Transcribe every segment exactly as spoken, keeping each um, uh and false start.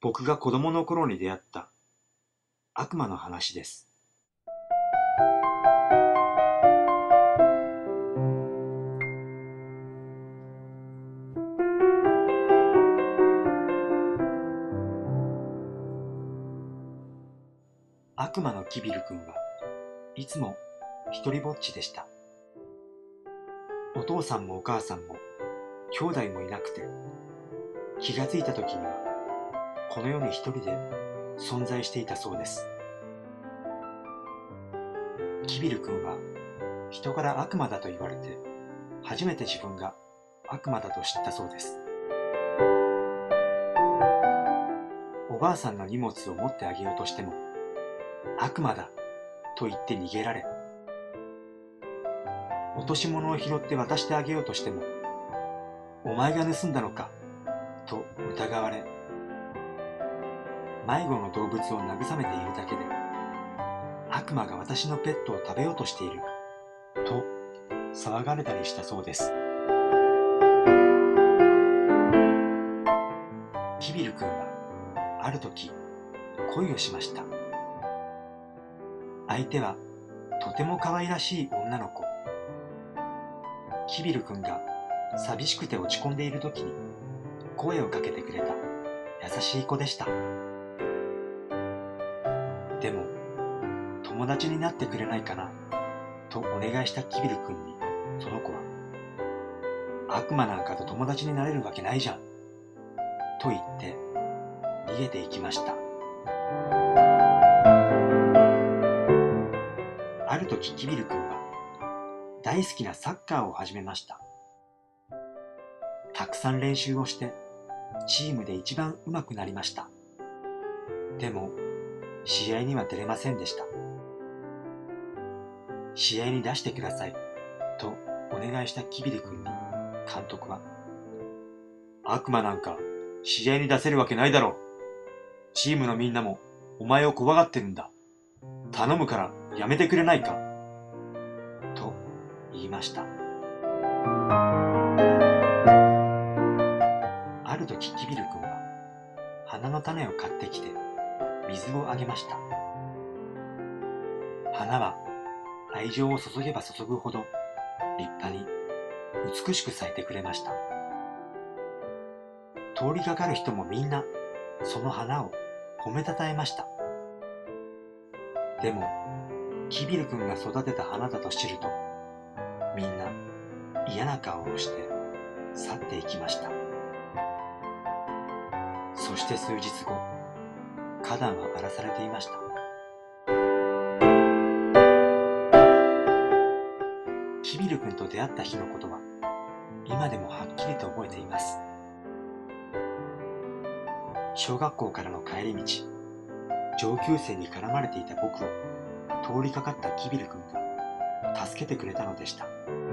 僕が子供の頃に出会った悪魔の話です。悪魔のキビル君はいつも一人ぼっちでした。お父さんもお母さんも兄弟もいなくて、気がついた時にはこの世に一人で存在していたそうです。キビル君は人から悪魔だと言われて初めて自分が悪魔だと知ったそうです。おばあさんの荷物を持ってあげようとしても悪魔だと言って逃げられ、落とし物を拾って渡してあげようとしてもお前が盗んだのかと疑われ、迷子の動物を慰めているだけで悪魔が私のペットを食べようとしていると騒がれたりしたそうです。キビル君はある時恋をしました。相手はとても可愛らしい女の子。キビル君が寂しくて落ち込んでいる時に声をかけてくれた優しい子でした。でも友達になってくれないかなとお願いしたキビル君に、その子は悪魔なんかと友達になれるわけないじゃんと言って逃げていきました。ある時キビル君は大好きなサッカーを始めました。たくさん練習をしてチームで一番上手くなりました。でも試合には出れませんでした。試合に出してくださいとお願いしたキビル君に監督は、悪魔なんか試合に出せるわけないだろう。チームのみんなもお前を怖がってるんだ。頼むからやめてくれないかと言いました。ある時キビル君は花の種を買ってきて水をあげました。花は愛情を注げば注ぐほど立派に美しく咲いてくれました。通りかかる人もみんなその花を褒めたたえました。でもキビル君が育てた花だと知るとみんな嫌な顔をして去っていきました。そして数日後、花壇は荒らされていました。キビル君と出会った日のことは今でもはっきりと覚えています。小学校からの帰り道、上級生に絡まれていた僕を通りかかったキビル君が助けてくれたのでした。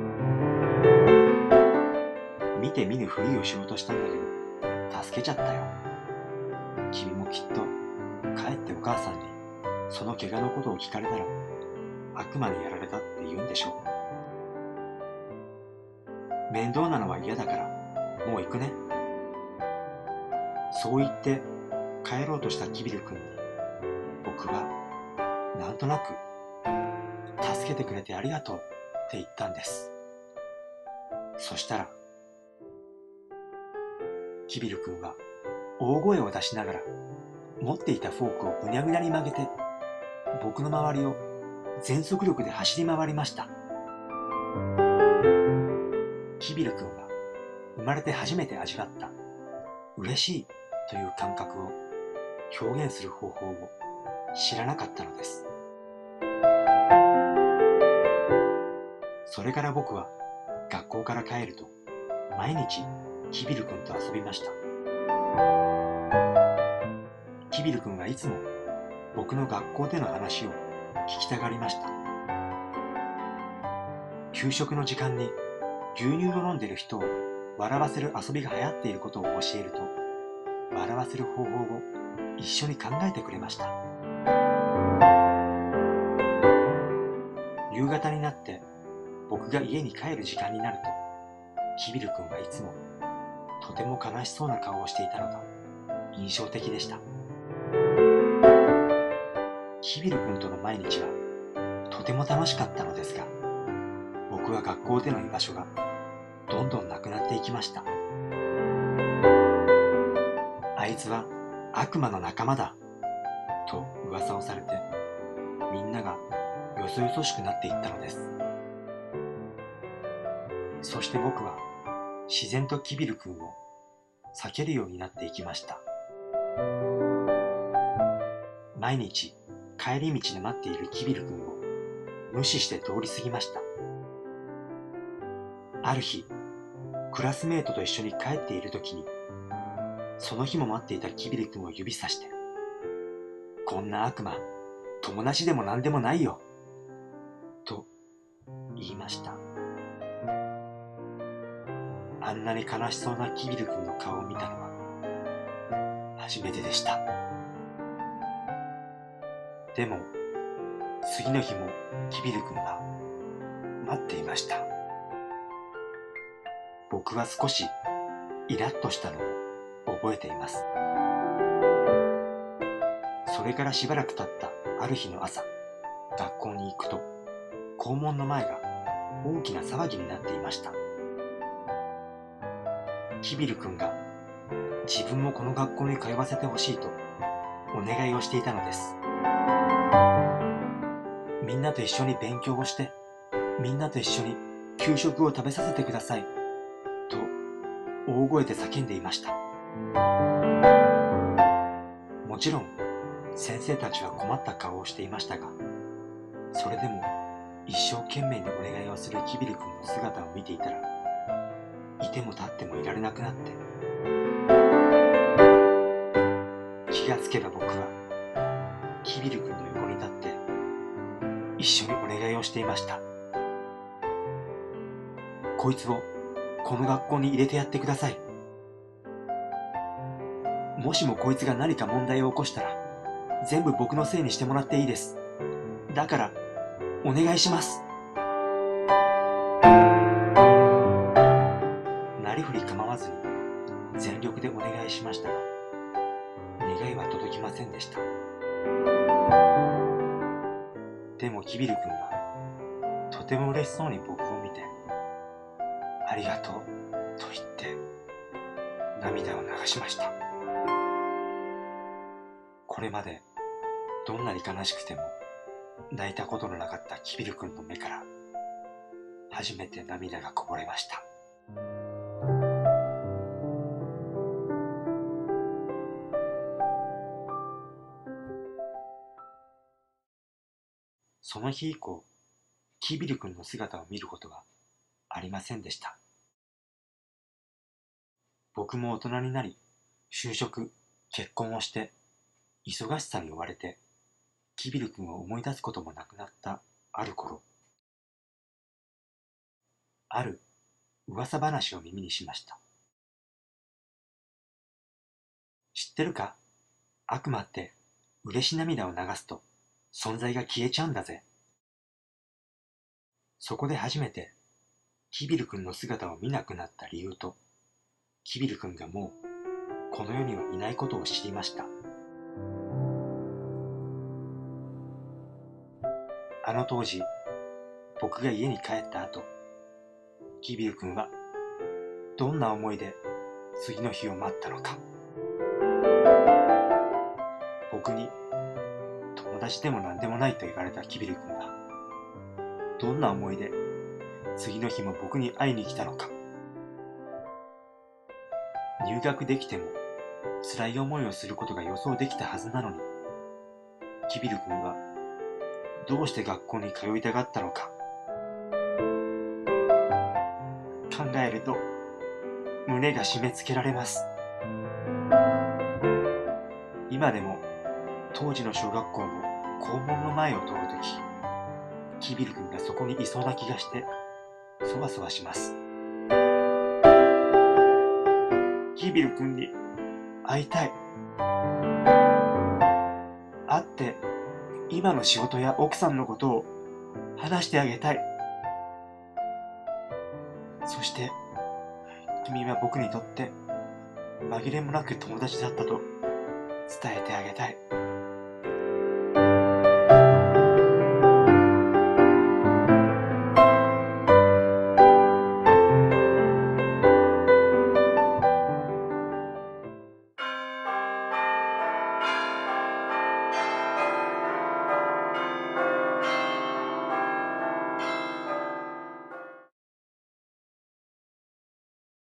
見て見ぬふりをしようとしたんだけど助けちゃったよ。君もきっと帰ってお母さんにその怪我のことを聞かれたら悪魔にやられたって言うんでしょう。面倒なのは嫌だからもう行くね。そう言って帰ろうとしたキビル君に僕はなんとなく助けてくれてありがとうって言ったんです。そしたらキビル君は大声を出しながら持っていたフォークをぐにゃぐにゃに曲げて僕の周りを全速力で走り回りました。キビル君は生まれて初めて味わった嬉しいという感覚を表現する方法を知らなかったのです。それから僕は学校から帰ると毎日キビル君と遊びました。キビル君はいつも僕の学校での話を聞きたがりました。給食の時間に牛乳を飲んでいる人を笑わせる遊びが流行っていることを教えると、笑わせる方法を一緒に考えてくれました。夕方になって僕が家に帰る時間になると、キビル君はいつもとても悲しそうな顔をしていたのだ。 印象的でした。キビル君との毎日はとても楽しかったのですが、僕は学校での居場所がどんどんなくなっていきました。あいつは悪魔の仲間だと噂をされて、みんながよそよそしくなっていったのです。そして僕は自然とキビル君を避けるようになっていきました。毎日帰り道で待っているキビル君を無視して通り過ぎました。ある日、クラスメートと一緒に帰っている時に、その日も待っていたキビル君を指さして、こんな悪魔、友達でも何でもないよ、と言いました。あんなに悲しそうなキビル君の顔を見たのは初めてでした。でも、次の日もキビル君は待っていました。僕は少しイラッとしたのを覚えています。それからしばらく経ったある日の朝、学校に行くと、校門の前が大きな騒ぎになっていました。キビル君が自分もこの学校に通わせてほしいとお願いをしていたのです。みんなと一緒に勉強をして、みんなと一緒に給食を食べさせてくださいと大声で叫んでいました。もちろん先生たちは困った顔をしていましたが、それでも一生懸命にお願いをするキビル君の姿を見ていたら、いても立ってもいられなくなって、気がつけば僕はキビル君の横に立って一緒にお願いをしていました。こいつをこの学校に入れてやってください。もしもこいつが何か問題を起こしたら、全部僕のせいにしてもらっていいです。だからお願いします。なりふり構わずに全力でお願いしましたが、願いは届きませんでした。でもキビル君はとても嬉しそうに僕を見て、ありがとうと言って涙を流しました。これまでどんなに悲しくても泣いたことのなかったキビル君の目から初めて涙がこぼれました。その日以降、キビル君の姿を見ることはありませんでした。僕も大人になり、就職、結婚をして、忙しさに追われて、キビル君を思い出すこともなくなったある頃、ある噂話を耳にしました。知ってるか？悪魔って嬉し涙を流すと存在が消えちゃうんだぜ。そこで初めてキビル君の姿を見なくなった理由と、キビル君がもうこの世にはいないことを知りました。あの当時、僕が家に帰った後、キビル君はどんな思いで次の日を待ったのか。僕に友達でも何でもないと言われたキビル君はどんな思いで次の日も僕に会いに来たのか。入学できても辛い思いをすることが予想できたはずなのに、キビル君はどうして学校に通いたがったのか。考えると胸が締め付けられます。今でも当時の小学校の校門の前を通るとき、キビル君がそこにいそうな気がしてそわそわします。キビル君に会いたい。会って今の仕事や奥さんのことを話してあげたい。そして君は僕にとって紛れもなく友達だったと伝えてあげたい。